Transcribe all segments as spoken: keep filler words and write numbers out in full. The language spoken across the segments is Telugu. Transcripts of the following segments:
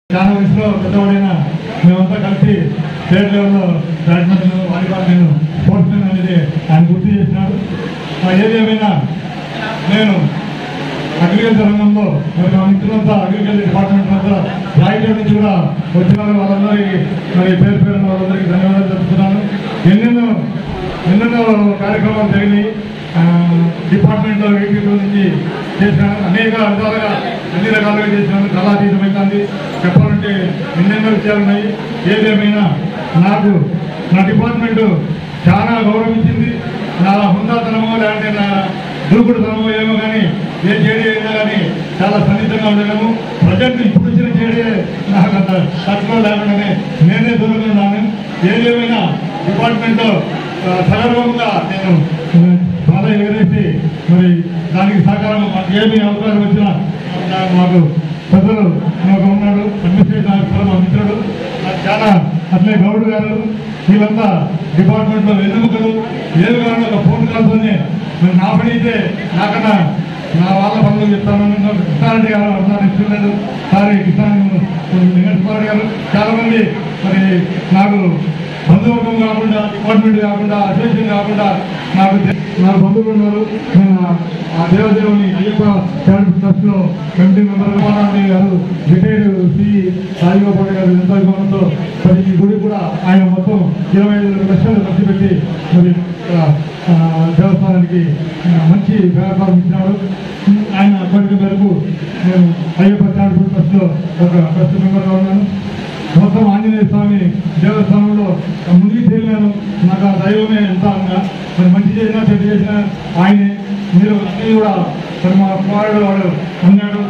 చాలా వయసులో పెద్దవాడైన మేమంతా కలిసి స్టేట్ లెవెల్లో బ్యాడ్మింటన్ వాలీబాల్ నేను స్పోర్ట్స్ మెన్ అనేది ఆయన గుర్తు చేసినాడు. ఏదేమైనా నేను అగ్రికల్చర్ రంగంలో మరి మా మిత్రులంతా అగ్రికల్చర్ డిపార్ట్మెంట్ అంతా రాయచోటి నుంచి కూడా వచ్చిన వాళ్ళందరికీ మరి పేరు పేరున్న వాళ్ళందరికీ ధన్యవాదాలు చెప్తున్నాను. ఎన్నెన్నో ఎన్నెన్నో కార్యక్రమాలు జరిగినాయి. డిపార్ట్మెంట్లో వీటిలో నుంచి చేసినాను, అనేక విధాలుగా అన్ని రకాలుగా చేసినాను. కళాతీతమైంది చెప్పాలంటే ఎన్నెన్నో విషయాలు ఉన్నాయి. ఏదేమైనా నాకు నా డిపార్ట్మెంటు చాలా గౌరవించింది. నా హుందాతనమో లేదంటే నా దూకుడుతనమో ఏమో కానీ ఏ జేడీ అయినా కానీ చాలా సన్నిహితంగా ఉండలేము. ప్రజెంట్ ఇప్పుడు వచ్చిన జేడీ నాకు అంత తక్కువ లేకుండానే నేనే దూరంగా ఉన్నాను. ఏదేమైనా డిపార్ట్మెంట్లో సగర్వంగా నేను బాగా ఎగరేసి మరి దానికి సహకారం మాకు ఏమి అవకాశం వచ్చినా మాకు పెద్దలు మాకు ఉన్నాడు. అడ్మినిస్ట్రేషన్ ఆఫీసర్ మా మిత్రుడు నాకు చాలా అట్లే గౌడ్ గారు వీళ్ళంతా డిపార్ట్మెంట్లో వెన్నుముకలు. ఏది కావాలో ఒక ఫోన్ కాల్తోనే మరి నా పని అయితే నాకన్నా నా వాళ్ళ పనులు చెప్తాను. కృష్ణారెడ్డి గారు అన్నారు ఇష్టలేదు సారీ కృష్ణ వెంకటేశ్వర గారు చాలా మంది మరి నాకు బంధువర్గం కాకుండా డిపార్ట్మెంట్ కాకుండా అసోసియేషన్ కాకుండా నాకు నాకు బంధువులు ఉన్నారు. నేను ఆ దేవదేవుని అయ్యప్ప చారిటబుల్ ట్రస్ట్ లో కమిటీ మెంబర్ రామారావు గారు రిటైర్డ్ సిఈ రాజగోపాల్ గారు ఎంత అభిమానంతో మరి ఈ గుడి కూడా ఆయన మొత్తం ఇరవై ఐదు లక్షలు ఖర్చు పెట్టి మరి దేవస్థానానికి మంచి వ్యాపారం ఇచ్చినాడు. ఆయన కోరిక మేరకు నేను అయ్యప్ప చారిటబుల్ ట్రస్ట్ లో ఒక ట్రస్ట్ మెంబర్గా ఉన్నాను. మొత్తం ఆంజనేయ స్వామి దేవస్థానంలో మునిగి తేలినాను. నాకు ఆ దైవమే ఎంత మరి మంచి చేసినా చెడు చేసినా ఆయనే. మీరు అన్నీ కూడా మరి మా కుమారుడు వాడు అన్నాడు,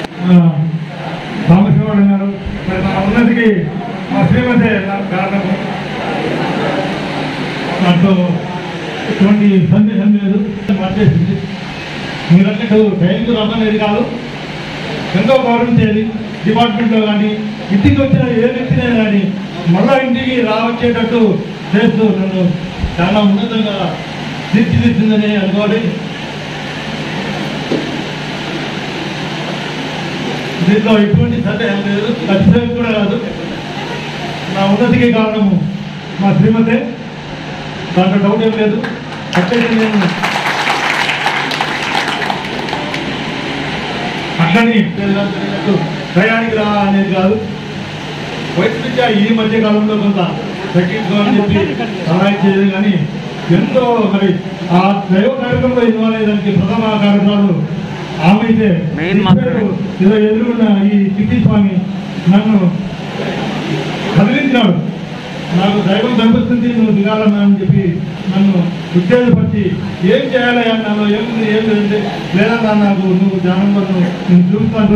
రామశివాడు అన్నారు. మరి నా ఉన్నతికి మా శ్రీమతే నాకు కారణము. దాంట్లో ఎటువంటి సందేహం లేదు. మార్చేసింది మీరన్నట్టు టైంకు రమ్మనేది కాదు, ఎంతో గౌరవించేది. డిపార్ట్మెంట్లో కానీ ఇంటికి వచ్చిన ఏ వ్యక్తినే కానీ మళ్ళా ఇంటికి రావచ్చేటట్టు చేస్తూ నన్ను చాలా ఉన్నతంగా తీర్చిదిద్దిందని అనుకోవాలి. దీంట్లో ఎటువంటి సందేహం లేదు, ఖచ్చితంగా కూడా కాదు. నా ఉన్నతికి కారణము మా శ్రీమతే, దాంట్లో డౌట్ ఏం లేదు. అట్లయితే నేను అట్లని ప్రయాణికి రా అనేది కాదు. వయసు నుంచి ఈ మధ్య కాలంలో కొంత తగ్గించుకోవాలని చెప్పి సహాయం చేయదు. కానీ ఎంతో మరి ఆ దైవ కార్యక్రమంలో ఇన్వాల్వ్ అయ్యేదానికి ప్రథమ కార్యక్రమాలు ఆమె అయితే ఇలా ఎదురుకున్న ఈ చిట్టి స్వామి నన్ను కదిలించినాడు. నాకు దైవం కనిపిస్తుంది, నువ్వు దిగాలన్నా అని చెప్పి నన్ను ఉత్తేజపరిచి ఏం చేయాలి అన్నాను. ఏముంది ఏం లేదంటే లేదా నాకు నువ్వు ధ్యానంలో నేను చూస్తాను.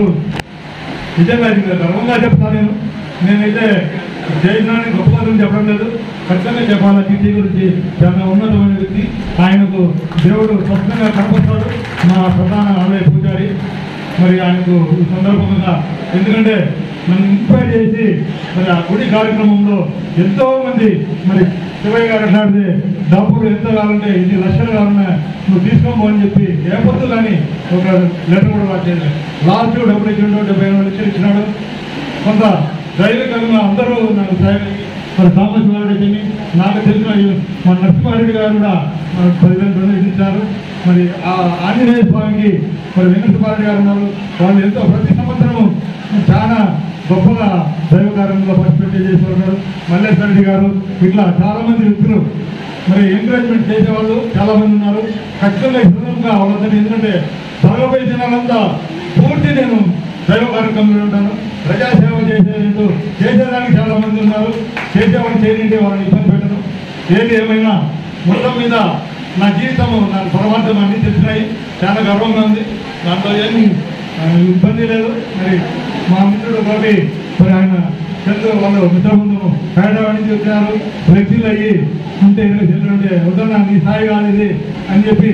నిజంగా ఇది గర్వంగా చెప్తాను. నేను నేనైతే జయనాన్ని గొప్పదని చెప్పడం లేదు, ఖచ్చితంగా చెప్పాలి. చిట్టి గురించి చాలా ఉన్నతమైన వ్యక్తి. ఆయనకు దేవుడు స్పష్టంగా కనపడతాడు, మా ప్రధాన ఆలయ పూజారి. మరి ఆయనకు ఈ సందర్భంగా ఎందుకంటే నన్ను ఇన్స్పైర్ చేసి మరి ఆ గుడి కార్యక్రమంలో ఎంతో మంది మరి శివయ్య గారు అట్లాడితే డబ్బులు ఎంత కావాలంటే ఇన్ని లక్షలు కావాలన్నా నువ్వు తీసుకోమని చెప్పి ఏ పొద్దు కానీ ఒక లెటర్ కూడా రాసేది. లాస్ట్ డబ్బులు ఇచ్చిండు, డెబ్బై ఎనిమిది లక్షలు ఇచ్చినాడు. కొంత ధైర్యంగా అందరూ నాకు సహాయం. మరి సాంబశివారెడ్డి నాకు తెలిసిన మా నరసింహారెడ్డి గారు కూడా పదివేల డొనేషన్ ఇచ్చారు. మరి ఆ ఆంజనేయ స్వామికి మరి వెంకటసుబ్బారెడ్డి గారు ఉన్నారు. వాళ్ళు ఎంతో ప్రతి సంవత్సరము చాలా గొప్పగా దైవ కార్యంలో పార్టిసిపేట్ చేస్తున్నారు. మల్లేశ్వర రెడ్డి గారు ఇట్లా చాలా మంది వ్యక్తులు మరి ఎంకరేజ్మెంట్ చేసేవాళ్ళు చాలా మంది ఉన్నారు. ఖచ్చితంగా హృదయంగా వాళ్ళందరినీ, ఎందుకంటే సగపై జనాలంతా పూర్తి నేను దైవ కార్యక్రమంలో ఉంటాను. ప్రజాసేవ చేసేందుకు చేసేదానికి చాలా మంది ఉన్నారు. చేసేవాళ్ళు చేయనింటే వాళ్ళని ఇబ్బంది పెట్టను. ఏది ఏమైనా మొత్తం మీద నా జీవితము నాకు పరమార్థం అన్నీ తెలిసినాయి. చాలా గర్వంగా ఉంది, దాంట్లో ఏమి ఇబ్బంది లేదు. మరి మా మిత్రుడు బాబీ మరి ఆయన చంద్ర వాళ్ళు మిత్రబృందము హైదరాబాద్ నుంచి వచ్చారు. ఫ్లెక్సీలు అయ్యి ఉంటే ఇరవై సెంటర్ ఉంటే వద్దన్నా నీ స్థాయి కానిది అని చెప్పి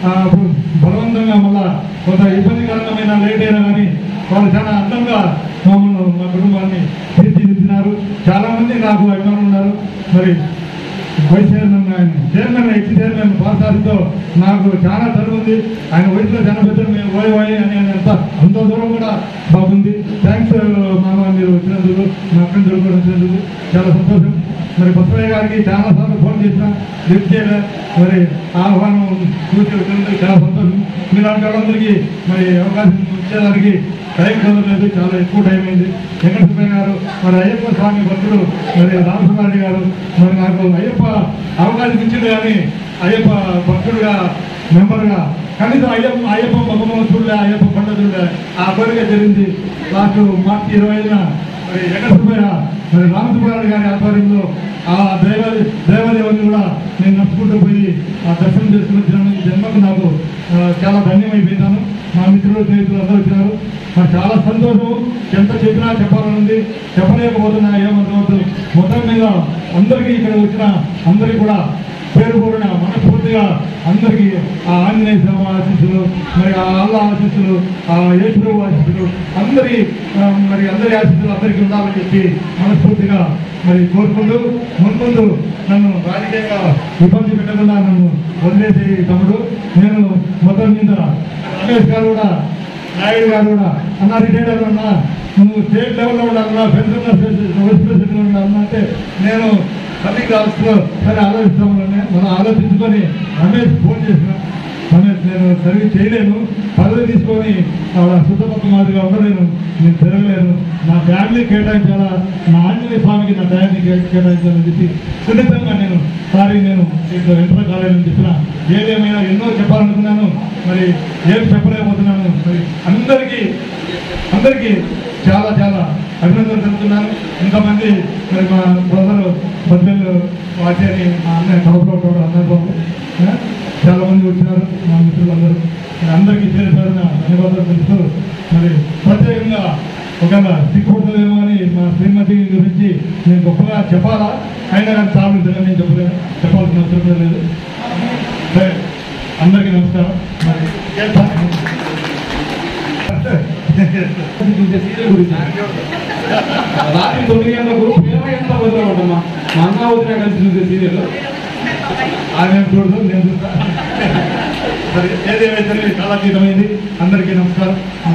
బలవంతంగా మళ్ళా కొంత ఇబ్బందికరమైన లేట్ అయినా కానీ వాళ్ళు చాలా అందంగా మమ్మల్ని మా కుటుంబాన్ని తీర్చిదిద్దినారు. చాలా మంది నాకు అభిమానులు ఉన్నారు. మరి వైస్ చైర్మన్ ఆయన చైర్మన్ ఎక్స్ చైర్మన్ పాసారితో నాకు చాలా తరువు ఉంది. ఆయన వయసులో చాలా పెద్దలు మేము పోయి పోయి అని అంత అంత దూరం కూడా బాగుంది. థ్యాంక్స్ మామ, మీరు వచ్చినందుకు. చాలా సంతోషం. మరి బసవయ్య గారికి చాలా సార్లు ఫోన్ చేసిన లిఫ్ట్ చేయలే. మరి ఆహ్వానం చూసి వచ్చినందుకు చాలా సంతోషం. మీలాంటి వాళ్ళందరికీ మరి అవకాశం ఇచ్చేదానికి టైం కుదరలేదు, చాలా ఎక్కువ టైం అయింది. వెంకటసుబ్బయ్య గారు, మరి అయ్యప్ప స్వామి భక్తుడు మరి రామసుబ్బారెడ్డి గారు, మరి నాకు అయ్యప్ప అవకాశం ఇచ్చింది కానీ అయ్యప్ప భక్తుడుగా మెంబర్గా కనీసం అయ్యప్ప అయ్యప్ప మగమ్మ చూడలే, అయ్యప్ప పండుగ చూడలే. ఆ కోరిక జరిగింది. లాస్ట్ మార్చి ఇరవై ఐదున మరి వెంకటసుబ్బయ్య మరి రామసుబ్బారెడ్డి గారి ఆధ్వర్యంలో ఆ దైవ దైవదేవుని కూడా నేను నడుచుకుంటూ పోయి ఆ దర్శనం చేసుకుని వచ్చినాను. ఈ జన్మకు నాకు చాలా ధన్యమైపోయినాను. మా మిత్రులు స్నేహితులు అందరూ వచ్చినారు. నాకు చాలా సంతోషం. ఎంత చెప్పినా చెప్పాలనుంది, చెప్పలేకపోతున్నా, ఏమనుకోవద్దు. మొత్తం మీద అందరికీ ఇక్కడ వచ్చిన అందరికీ కూడా పేరు కోరిన మనస్ఫూర్తిగా అందరికీ ఆ ఆంజనేయ స్వామి ఆశీస్సులు, మరి ఆ అల్లా ఆశీస్సులు, ఆ యేసుప్రభు ఆశీస్సులు, అందరి మరి అందరి ఆశీస్సులు అందరికీ ఉండాలని చెప్పి మనస్ఫూర్తిగా మరి కోరుకుంటూ ముందు నన్ను రాజకీయంగా ఇబ్బంది పెట్టకుండా నన్ను వదిలేసి తమ్ముడు. నేను మొత్తం మీద రమేష్ గారు కూడా, నాయుడు గారు కూడా అన్న రిటైర్డ్ అన్నా నువ్వు స్టేట్ లెవెల్లో ఉండాలన్నా, పెన్షన్ వైస్ ప్రెసిడెంట్ ఉండాలన్నా అంటే నేను పబ్లిక్ ఆఫీస్లో సరే ఆలోచిస్తామని మనం ఆలోచించుకొని రమేష్ ఫోన్ చేసిన. రమేష్ నేను సర్వీస్ చేయలేను, పదవి తీసుకొని శుద్ధపక్క మాదిరిగా ఉండలేను, నేను తిరగలేను, నా ఫ్యామిలీ కేటాయించాలా, నా ఆంజనేయ స్వామికి నా టయాన్ని కేటాయించాలని చెప్పి సున్నితంగా నేను సారీ నేను ఇంట్లో ఎంటర్ కాలేదని చెప్పిన. ఏదేమైనా ఎన్నో చెప్పాలనుకున్నాను, మరి ఏం చెప్పలేకపోతున్నాను. మరి అందరికీ అందరికీ చాలా చాలా అభినందనలు తెలుపుతున్నాను. ఇంతమంది మరి మా బ్రదరు బద్దెలు వాచేరి మా అన్నయ్య కడపలో అన్నయ్య బాబు చాలా మంది వచ్చినారు. మా మిత్రులందరూ అందరికీ చేరిన ధన్యవాదాలు తెలుస్తూ మరి ప్రత్యేకంగా ఒకవేళ సిగ్గుపడుతుందేమో అని మా శ్రీమతి గురించి నేను గొప్పగా చెప్పాలా, అయినా కానీ చాలు తెలియదు, నేను చెప్పలేదు, చెప్పాల్సిన అవసరం లేదు. సరే, అందరికీ నమస్కారం. మరి సీరియల్ గురించి రాత్రి తొమ్మిది గంటలకు ప్రేమ ఎంత వదిలేమంటమ్మా, మా అన్న వదిలే కలిసి చూసే సీరియల్ ఆయన చూడదు, నేను చూస్తా. సరే, ఏదేమైతే కాలాతీతమైంది. అందరికీ నమస్కారం.